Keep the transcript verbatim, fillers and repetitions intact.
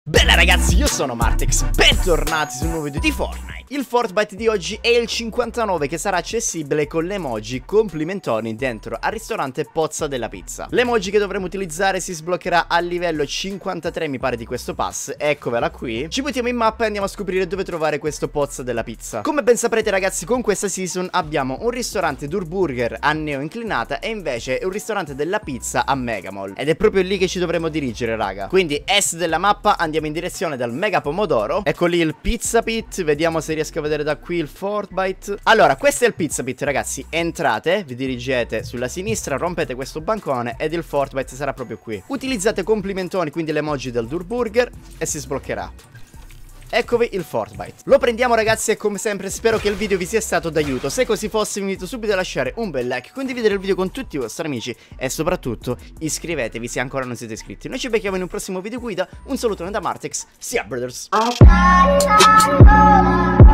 Bella ragazzi, io sono Martex, bentornati su un nuovo video di Fortnite. Il Fortbyte di oggi è il cinquantanove, che sarà accessibile con l'emoji complimentoni dentro al ristorante Pozza della Pizza. L'emoji che dovremo utilizzare si sbloccherà al livello cinquantatré, mi pare, di questo pass. Eccovela qui. Ci buttiamo in mappa e andiamo a scoprire dove trovare questo Pozza della Pizza. Come ben saprete ragazzi, con questa season abbiamo un ristorante Durburger a Neo Inclinata e invece un ristorante della pizza a Megamall. Ed è proprio lì che ci dovremo dirigere, raga. Quindi est della mappa andiamo in direzione dal Mega Pomodoro. Ecco lì il Pizza Pit, vediamo se riesco a vedere da qui il Fortbyte. Allora, questo è il Pizza Pit ragazzi. Entrate, vi dirigete sulla sinistra, rompete questo bancone ed il Fortbyte sarà proprio qui. Utilizzate complimentoni, quindi l'emoji del Durburger, e si sbloccherà. Eccovi il Fortbyte. Lo prendiamo ragazzi e come sempre spero che il video vi sia stato d'aiuto. Se così fosse vi invito subito a lasciare un bel like, condividere il video con tutti i vostri amici e soprattutto iscrivetevi se ancora non siete iscritti. Noi ci becchiamo in un prossimo video guida. Un salutone da Martex, sia brothers.